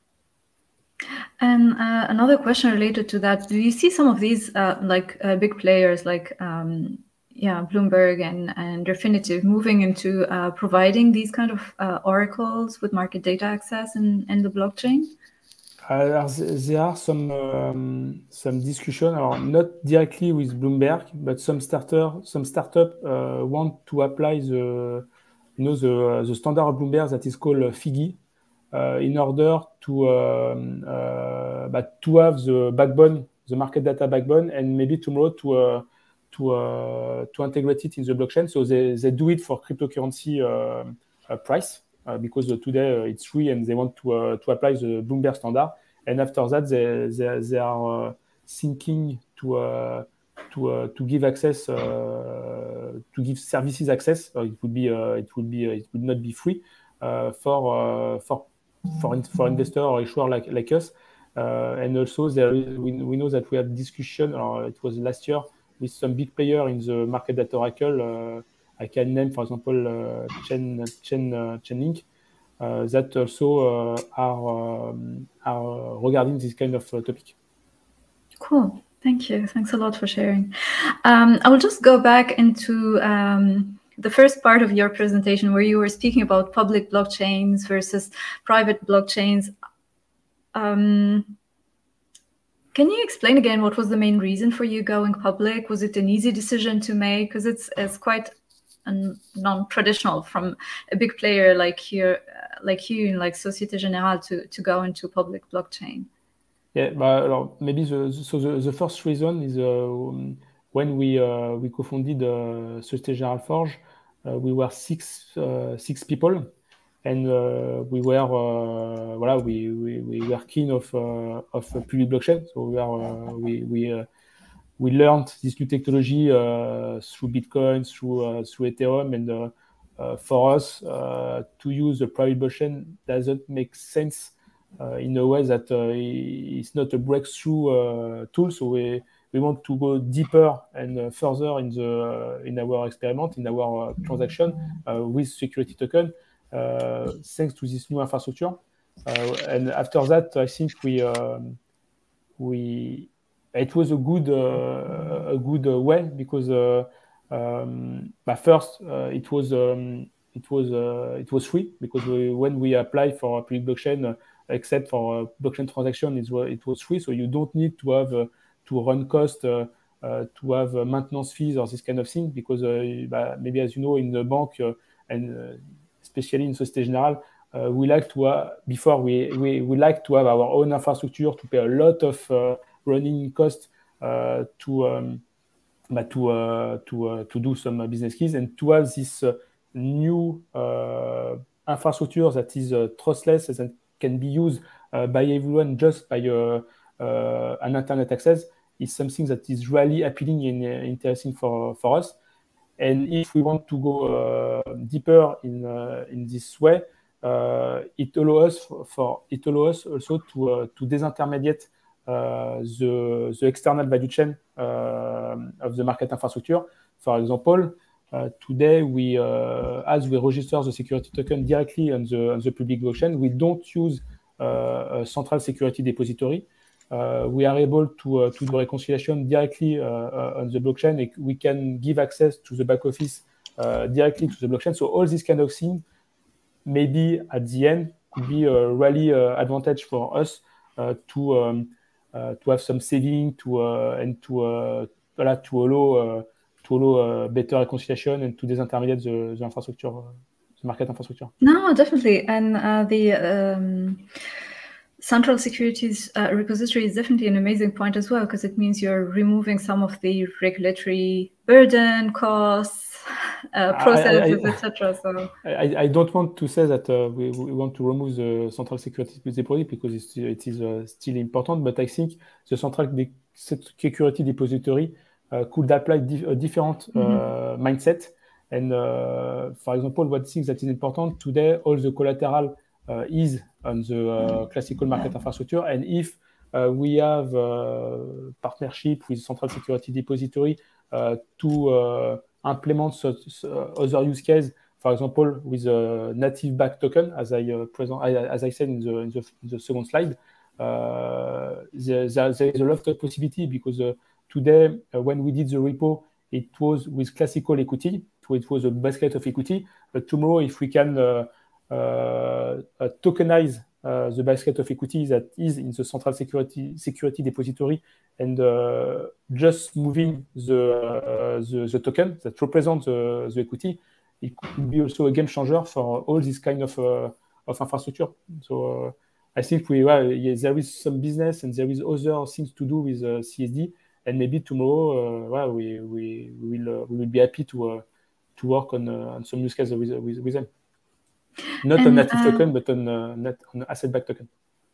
And uh, another question related to that: do you see some of these uh, like uh, big players like um, yeah Bloomberg and and Refinitiv moving into uh, providing these kind of uh, oracles with market data access in in the blockchain? Uh, there are some um, some discussion, or not directly with Bloomberg, but some starter some startup uh, want to apply the you know the uh, the standard of Bloomberg that is called Figgy, uh, in order to um, uh, but to have the backbone, the market data backbone, and maybe tomorrow to uh, to uh, to integrate it in the blockchain. So they they do it for cryptocurrency uh, uh, price. Uh, because uh, today uh, it's free, and they want to uh, to apply the Bloomberg standard. And after that, they they, they are uh, thinking to uh, to uh, to give access uh, to give services access. Uh, it would be uh, it would be uh, it would not be free uh, for uh, for for for investor or issuer like like us. Uh, and also there is, we we know that we had discussion, or it was last year, with some big player in the market data oracle. Uh, I can name, for example, uh, Chain, Chain, uh, Chainlink, uh, that also uh, are, um, are regarding this kind of uh, topic. Cool. Thank you. Thanks a lot for sharing. Um, I will just go back into um, the first part of your presentation where you were speaking about public blockchains versus private blockchains. Um, Can you explain again what was the main reason for you going public? Was it an easy decision to make? Because it's it's quite non-traditional from a big player like here, like you, like Société Générale, to to go into public blockchain. Yeah, but alors, maybe the so the, the first reason is uh, when we uh, we co-founded uh, Société Générale Forge, uh, we were six uh, six people. And uh, we were, uh, voilà, we, we, we were keen of uh, of public blockchain. So we are, uh, we we uh, we learned this new technology uh, through Bitcoin, through uh, through Ethereum, and uh, uh, for us uh, to use the private blockchain doesn't make sense uh, in a way that uh, it's not a breakthrough uh, tool. So we we want to go deeper and uh, further in the uh, in our experiment, in our uh, transaction uh, with security token. Uh, thanks to this new infrastructure, uh, and after that, I think we um, we it was a good uh, a good uh, way, because uh, um, but first uh, it was um, it was uh, it was free, because we, when we apply for a public blockchain, uh, except for a blockchain transaction, it was it was free, so you don't need to have uh, to run cost. Uh, uh, to have uh, maintenance fees or this kind of thing, because uh, maybe, as you know, in the bank uh, and uh, especially in Société Générale, uh, we like to have, before we, we, we like to have our own infrastructure to pay a lot of uh, running costs uh, to, um, but to, uh, to, uh, to do some business keys, and to have this uh, new uh, infrastructure that is uh, trustless and can be used uh, by everyone just by uh, uh, an internet access is something that is really appealing and uh, interesting for, for us. And if we want to go uh, deeper in uh, in this way, uh, it allows us for, for it allows us also to uh, to disintermediate uh, the the external value chain uh, of the market infrastructure. For example, uh, today we uh, as we register the security token directly on the on the public blockchain, we don't use uh, a central security depository. Uh, we are able to, uh, to do reconciliation directly uh, uh, on the blockchain. And we can give access to the back office uh, directly to the blockchain. So all this kind of thing, maybe at the end, could be a really uh, advantage for us uh, to um, uh, to have some saving to uh, and to uh, voilà, to allow uh, to allow uh, better reconciliation and to disintermediate the, the infrastructure, uh, the market infrastructure. No, definitely, and uh, the. Um... Central securities uh, repository is definitely an amazing point as well, because it means you're removing some of the regulatory burden, costs, uh, processes, et cetera. So I, I don't want to say that uh, we, we want to remove the central security depository because it's, it is uh, still important, but I think the central security depository uh, could apply di a different uh, mm-hmm. mindset. And uh, for example, one thing that is important today, all the collateral Uh, is on the uh, classical market infrastructure, and if uh, we have uh, partnership with Central Security Depository uh, to uh, implement so, so other use case, for example, with a native back token, as I uh, present, as I said in the in the, in the second slide, uh, there, there, there is a lot of possibility because uh, today uh, when we did the repo, it was with classical equity, so it was a basket of equity. But tomorrow, if we can uh, Uh, uh, tokenize uh, the basket of equity that is in the central security security depository, and uh, just moving the, uh, the the token that represents the, the equity, it could be also a game changer for all this kind of uh, of infrastructure. So uh, I think we well, yeah, there is some business and there is other things to do with uh, C S D, and maybe tomorrow uh, well, we we we will uh, we will be happy to uh, to work on uh, on some use cases with with, with them. Not and, on native uh, token, but on uh, net on asset-backed token.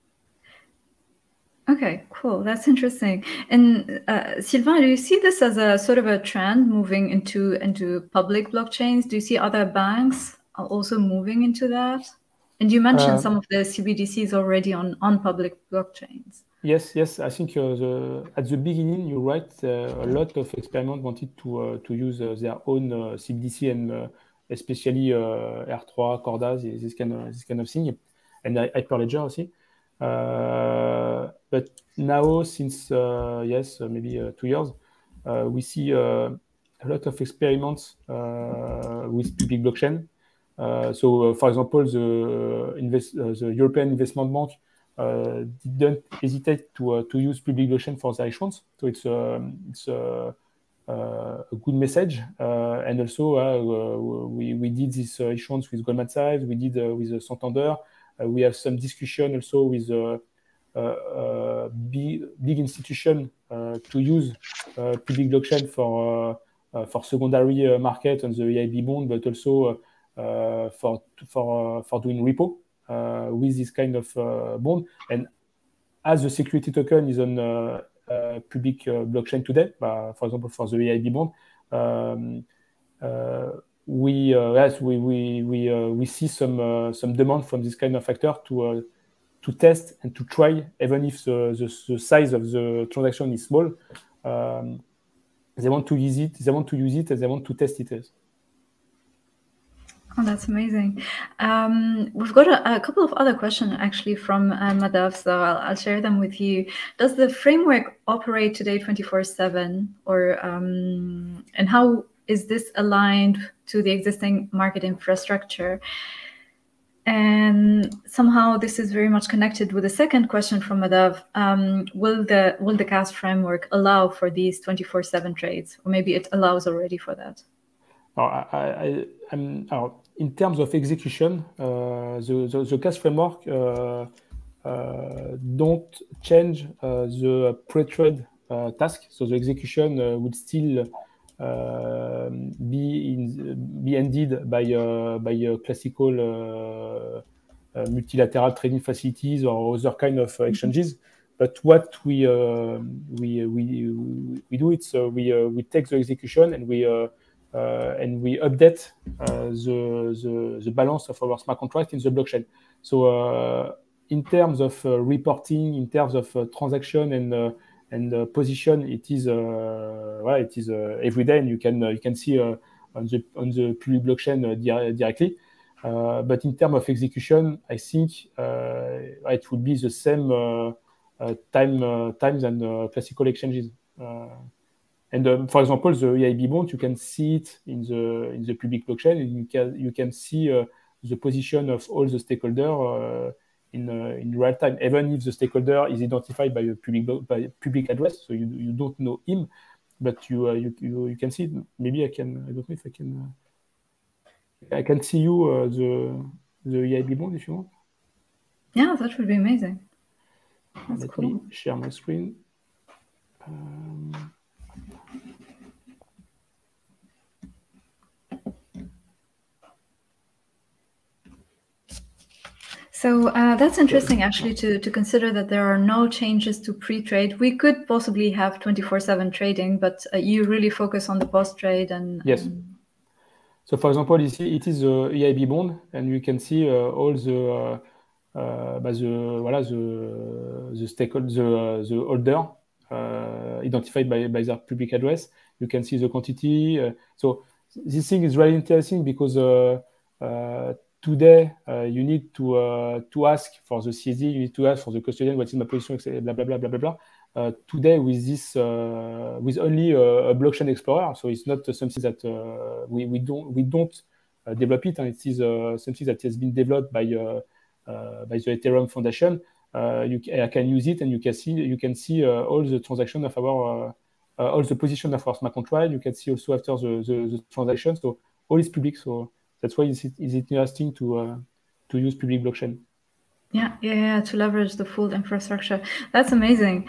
Okay, cool. That's interesting. And uh, Sylvain, do you see this as a sort of a trend moving into into public blockchains? Do you see other banks also moving into that? And you mentioned uh, some of the C B D Cs already on on public blockchains. Yes, yes. I think uh, the, at the beginning, you're right. Uh, a lot of experiments wanted to uh, to use uh, their own uh, C B D C and uh, especially uh, R three, Corda, this kind of, this kind of thing, and Hyperledger also. Uh, but now, since, uh, yes, uh, maybe uh, two years, uh, we see uh, a lot of experiments uh, with public blockchain. Uh, so, uh, for example, the, invest, uh, the European Investment Bank uh, didn't hesitate to, uh, to use public blockchain for their issuance. So it's, uh, it's uh, Uh, a good message, uh, and also uh, we, we did this uh, issuance with Goldman Sachs, we did uh, with uh, Santander, uh, we have some discussion also with uh, uh, uh, big, big institution uh, to use uh, public blockchain for uh, uh, for secondary uh, market on the E I B bond, but also uh, uh, for for uh, for doing repo uh, with this kind of uh, bond. And as the security token is on uh, Uh, public uh, blockchain today, uh, for example, for the E I B bond, um, uh, we uh, yes, we we we uh, we see some uh, some demand from this kind of actor to uh, to test and to try, even if the, the, the size of the transaction is small. Um, they want to use it. They want to use it, and they want to test it. As. Oh, that's amazing. Um, we've got a, a couple of other questions actually from uh, Madav, so I'll, I'll share them with you. Does the framework operate today twenty-four seven, or um, and how is this aligned to the existing market infrastructure? And somehow this is very much connected with the second question from Madav. Um, will the will the C A S framework allow for these twenty-four seven trades, or maybe it allows already for that? Oh, I, I, I'm, oh, in terms of execution, uh, the, the the Cas framework uh, uh, don't change uh, the pre-trade uh, task, so the execution uh, would still uh, be in, be ended by uh, by uh, classical uh, uh, multilateral trading facilities or other kind of uh, exchanges. But what we uh, we we we do it's uh, we uh, we take the execution and we uh, uh, and we update uh, the, the the balance of our smart contract in the blockchain. So uh, in terms of uh, reporting, in terms of uh, transaction and uh, and uh, position, it is uh, well, it is uh, every day, and you can uh, you can see uh, on the on the public blockchain uh, di directly. Uh, but in terms of execution, I think uh, it would be the same. Uh, Uh, time uh, times than uh, classical exchanges. Uh, and um, for example, the E I B bond, you can see it in the in the public blockchain, and you can you can see uh, the position of all the stakeholders uh, in uh, in real time, even if the stakeholder is identified by a public by a public address, so you you don't know him, but you uh, you, you you can see it. Maybe I can I don't know if I can uh, I can see you uh, the the E I B bond if you want. Yeah, that would be amazing. That's Let cool. me share my screen. Um, So uh, that's interesting, actually, to, to consider that there are no changes to pre-trade. We could possibly have twenty-four seven trading, but uh, you really focus on the post-trade and... Yes. Um... So, for example, ici, it is the E I B bond, and you can see uh, all the... Uh, Uh, bah, the, voilà, the, the stakeholder, the, the holder uh, identified by, by their public address. You can see the quantity. Uh, so this thing is really interesting because uh, uh, today uh, you need to uh, to ask for the C S D, you need to ask for the custodian, what is my position, blah blah blah blah blah blah. Uh, today with this uh, with only a, a blockchain explorer, so it's not something that uh, we we don't we don't uh, develop it, and it is uh, something that has been developed by uh, Uh, by the Ethereum Foundation. Uh, you I can use it, and you can see you can see uh, all the transaction of our uh, uh, all the position of our smart contract. You can see also after the the, the transaction. So all is public. So that's why is it is it interesting to uh, to use public blockchain. Yeah, yeah, yeah, to leverage the full infrastructure. That's amazing.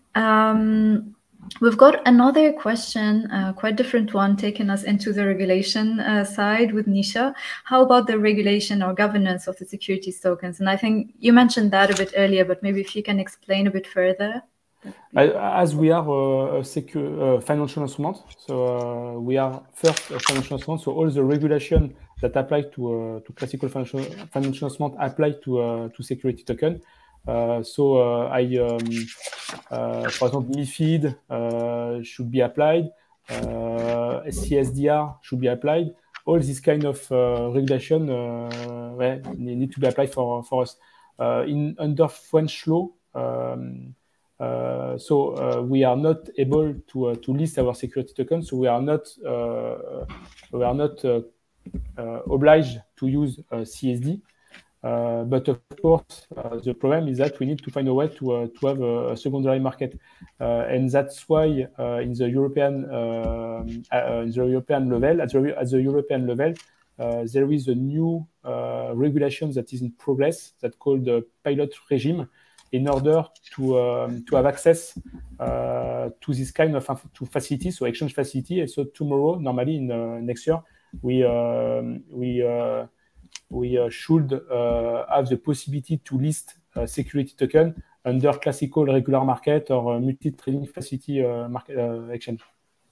Um, We've got another question, uh, quite different one, taking us into the regulation uh, side with Nisha. How about the regulation or governance of the securities tokens? And I think you mentioned that a bit earlier, but maybe if you can explain a bit further. As we are a secure uh, financial instrument, so uh, we are first a financial instrument, so all the regulation that apply to uh, to classical financial financial instrument apply to uh, to security token. Uh, so uh, I, um, uh, for example, MiFID uh, should be applied, uh, C S D R should be applied. All this kind of uh, regulation uh, well, need to be applied for for us. Uh, in under French law, um, uh, so uh, we are not able to uh, to list our security tokens. So we are not uh, we are not uh, uh, obliged to use uh, C S D. Uh, but of course, uh, the problem is that we need to find a way to uh, to have a, a secondary market, uh, and that's why uh, in the European uh, uh, in the European level, at the, at the European level, uh, there is a new uh, regulation that is in progress that called the pilot regime, in order to um, to have access uh, to this kind of to facilities, so exchange facility. And so tomorrow, normally in uh, next year, we uh, we uh, we uh, should uh, have the possibility to list uh, security token under classical regular market or uh, multi-trading facility uh, market uh, exchange.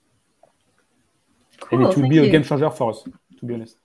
Cool, and it will be you. a game changer for us, to be honest.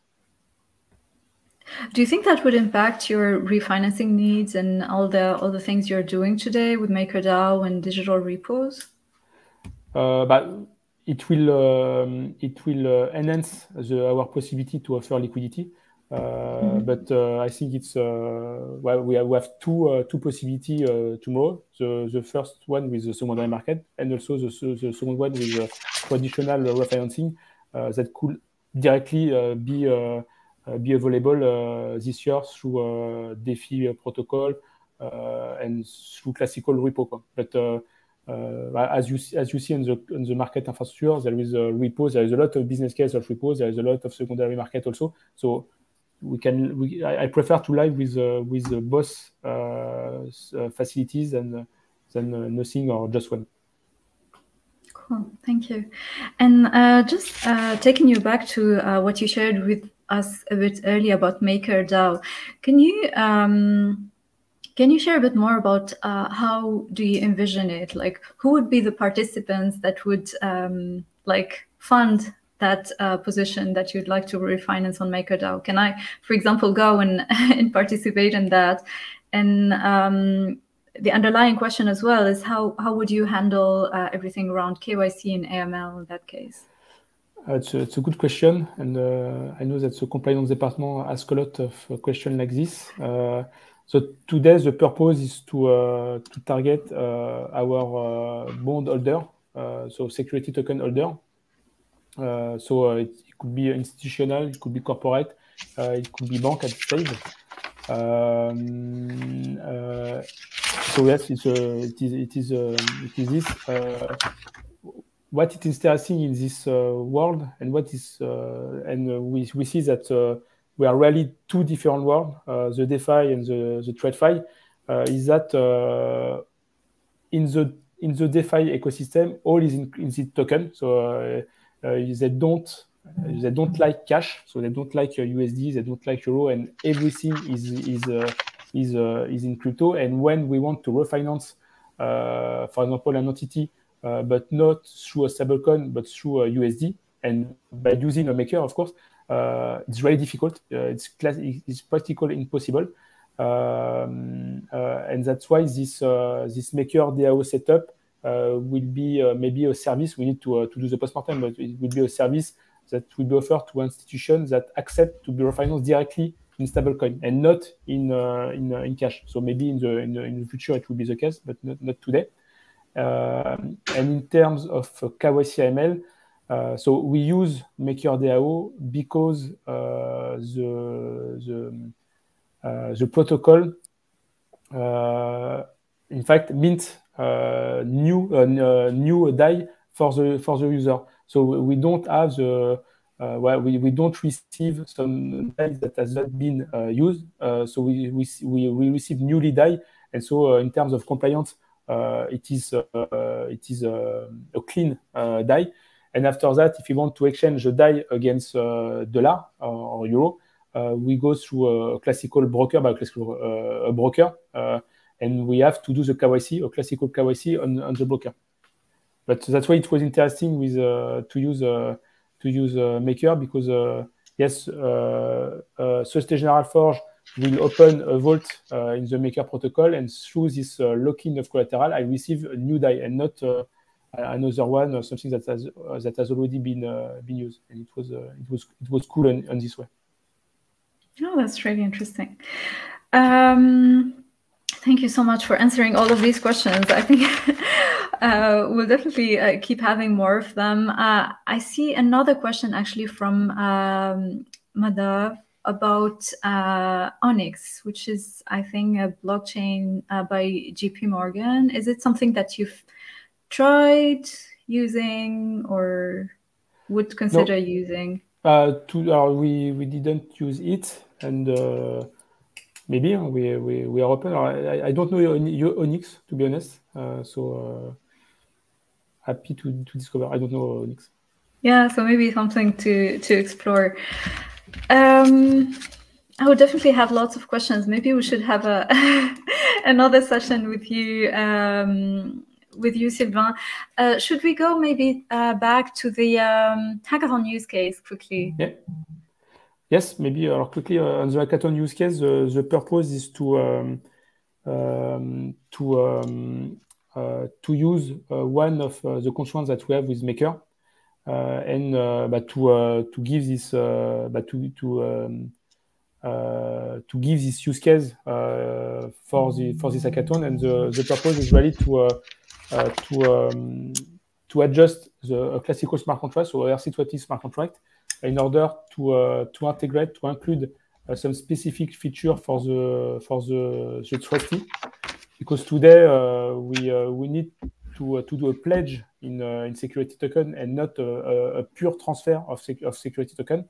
Do you think that would impact your refinancing needs and all the all the things you're doing today with MakerDAO and digital repos? Uh, but it will um, it will uh, enhance the, our possibility to offer liquidity. Uh, mm-hmm. But uh, I think it's uh, well, we have, we have two uh, two possibilities uh, tomorrow. The the first one with the secondary market, and also the the second one with the traditional refinancing uh, that could directly uh, be uh, uh, be available uh, this year through uh, DeFi uh, protocol uh, and through classical repo. But uh, Uh, as you as you see in the in the market infrastructure, there is a repos. There is a lot of business case of repos. There is a lot of secondary market also. So we can. We, I, I prefer to live with uh, with uh, both uh, facilities and than uh, nothing or just one. Cool, thank you. And uh, just uh, taking you back to uh, what you shared with us a bit earlier about MakerDAO, can you um, can you share a bit more about uh, how do you envision it? Like, who would be the participants that would um, like fund that uh, position that you'd like to refinance on MakerDAO? Can I, for example, go and, and participate in that? And um, the underlying question as well is how, how would you handle uh, everything around K Y C and A M L in that case? Uh, it's, a, it's a good question, and uh, I know that the compliance department asks a lot of uh, questions like this. Uh, so today the purpose is to uh, to target uh, our uh, bond holder, uh, so security token holder. Uh, so uh, it, it could be institutional, it could be corporate, uh, it could be bank at this stage. Um, uh, so yes, it's a, it is it is uh, it is this. Uh, what is interesting in this uh, world, and what is uh, and uh, we we see that uh, we are really two different worlds, uh, the DeFi and the the TradeFi. Uh, is that uh, in the in the DeFi ecosystem, all is in, in the token. So uh, uh, they don't they don't like cash, so they don't like uh, U S D, they don't like euro, and everything is is uh, is uh, is in crypto. And when we want to refinance, uh, for example, an entity, uh, but not through a stablecoin, but through a U S D, and by using a maker, of course, uh, it's very difficult. Uh, it's class it's practically impossible. Um, uh, and that's why this uh, this MakerDAO setup uh, will be uh, maybe a service. We need to uh, to do the postmortem, but it will be a service that will be offered to institutions that accept to be refinanced directly in stablecoin and not in uh, in, uh, in cash. So maybe in the, in the in the future it will be the case, but not, not today. Uh, and in terms of uh, K Y C A M L, uh, so we use MakerDAO because uh, the the Uh, the protocol, uh, in fact, mint uh, new uh, new D A I for the for the user. So we don't have the uh, well, we we don't receive some D A I that has not been uh, used. Uh, so we we we we receive newly D A I, and so uh, in terms of compliance, uh, it is uh, it is uh, a clean uh, D A I. And after that, if you want to exchange the D A I against uh, dollar or, or euro, Uh, we go through a classical broker, by a classical uh, a broker, uh, and we have to do the K Y C, a classical K Y C on, on the broker. But that's why it was interesting with uh, to use uh, to use uh, Maker, because uh, yes, uh, uh, Société Générale Forge will open a vault uh, in the Maker protocol, and through this uh, lock-in of collateral, I receive a new D A I and not uh, another one or something that has uh, that has already been uh, been used. And it was uh, it was it was cool on, on this way. Oh, that's really interesting. Um, thank you so much for answering all of these questions. I think uh, we'll definitely uh, keep having more of them. Uh, I see another question actually from um, Madhav about uh, Onyx, which is, I think, a blockchain uh, by J P Morgan. Is it something that you've tried using or would consider no. using? Uh, to, uh, we we didn't use it, and uh, maybe uh, we, we we are open. I, I don't know Onyx, to be honest. Uh, so uh, happy to to discover. I don't know Onyx. Yeah, so maybe something to to explore. Um, I would definitely have lots of questions. Maybe we should have a another session with you. Um, with you, Sylvain. Uh, should we go maybe uh, back to the um, hackathon use case quickly? Yeah. Yes, maybe uh, quickly uh, on the hackathon use case, uh, the purpose is to um, um, to um, uh, to use uh, one of uh, the constraints that we have with Maker, uh, and uh, but to uh, to give this uh, but to to um, uh, to give this use case uh, for the for this hackathon, and the the purpose is really to uh, Uh, to um, to adjust the a classical smart contract, so E R C twenty smart contract, in order to uh, to integrate, to include uh, some specific feature for the for the, the trustee, because today uh, we uh, we need to uh, to do a pledge in uh, in security token and not a, a, a pure transfer of sec of security token.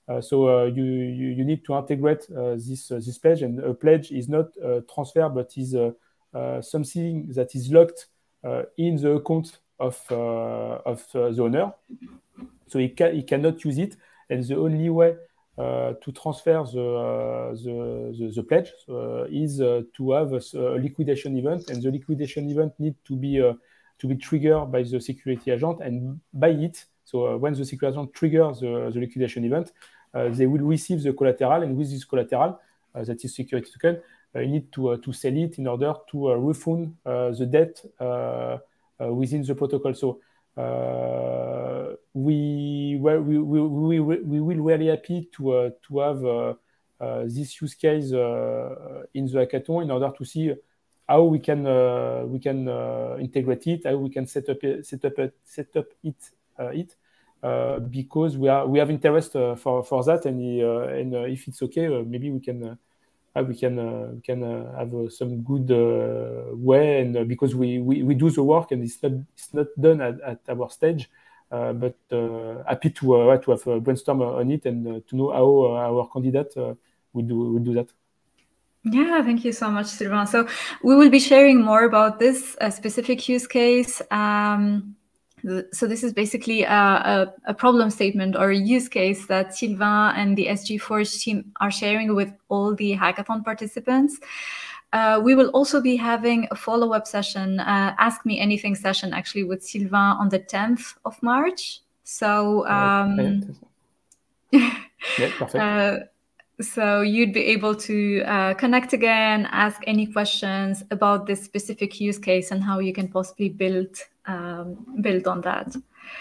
Uh, so uh, you, you you need to integrate uh, this uh, this pledge, and a pledge is not a transfer, but is uh, uh, something that is locked uh, in the account of uh, of uh, the owner. So he can he cannot use it, and the only way uh, to transfer the, uh, the, the the pledge uh, is uh, to have a, a liquidation event, and the liquidation event need to be uh, to be triggered by the security agent, and by it. So uh, when the security agent triggers the, the liquidation event, uh, they will receive the collateral, and with this collateral, uh, that is security token, uh, you need to uh, to sell it in order to uh, refund uh, the debt uh, uh, within the protocol. So uh, we, well, we, we, we, we will really happy to uh, to have uh, uh, this use case uh, in the hackathon in order to see how we can uh, we can uh, integrate it, how we can set up set up set up it uh, it uh, because we are we have interest uh, for for that, and uh, and uh, if it's okay, uh, maybe we can uh, we can uh, we can uh, have uh, some good uh, way, and uh, because we, we we do the work, and it's not it's not done at, at our stage, uh, but uh, happy to uh, to have a brainstorm on it, and uh, to know how uh, our candidate uh, will do will do that. Yeah, thank you so much, Sylvain. So we will be sharing more about this uh, specific use case. Um, th so this is basically a, a, a problem statement or a use case that Sylvain and the S G Forge team are sharing with all the hackathon participants. Uh, we will also be having a follow-up session, uh, Ask Me Anything session, actually, with Sylvain on the tenth of March. So um, yeah, perfect. Uh, So you'd be able to uh, connect again, ask any questions about this specific use case and how you can possibly build um, build on that.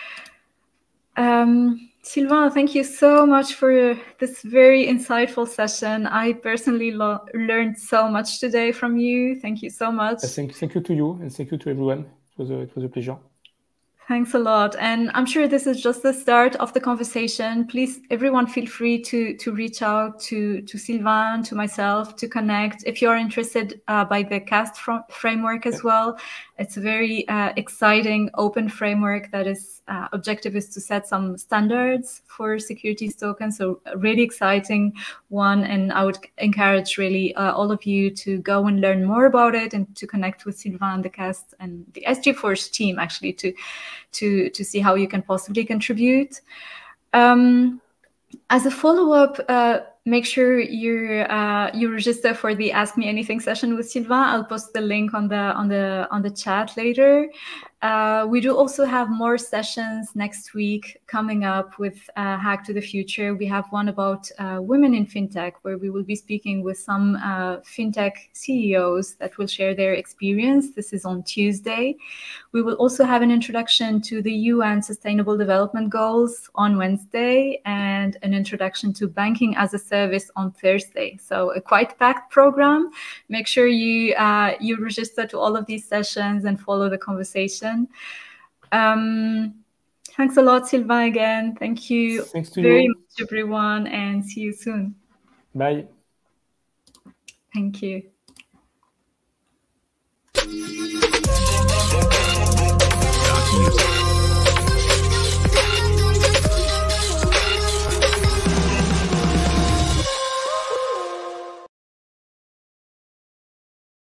Um, Sylvain, thank you so much for this very insightful session. I personally learned so much today from you. Thank you so much. Thank, thank you to you, and thank you to everyone. It was a, it was a pleasure. Thanks a lot. And I'm sure this is just the start of the conversation. Please, everyone, feel free to, to reach out to, to Sylvain, to myself, to connect. If you're interested uh, by the CAST fr framework as well, it's a very uh, exciting open framework that is uh, objective is to set some standards for securities tokens. So a really exciting one. And I would encourage really uh, all of you to go and learn more about it, and to connect with Sylvain, the CAST, and the S G Forge team actually to to to see how you can possibly contribute. Um, as a follow-up, uh, make sure you uh, you register for the Ask Me Anything session with Sylvain. I'll post the link on the on the on the chat later. Uh, we do also have more sessions next week coming up with uh, Hack to the Future. We have one about uh, women in fintech, where we will be speaking with some uh, fintech C E Os that will share their experience. This is on Tuesday. We will also have an introduction to the U N Sustainable Development Goals on Wednesday, and an introduction to banking as a service on Thursday. So a quite packed program. Make sure you uh, you register to all of these sessions and follow the conversation. Um, thanks a lot, Sylvain, again. Thank you Thanks to very you. much, everyone, and see you soon. Bye. Thank you. Document.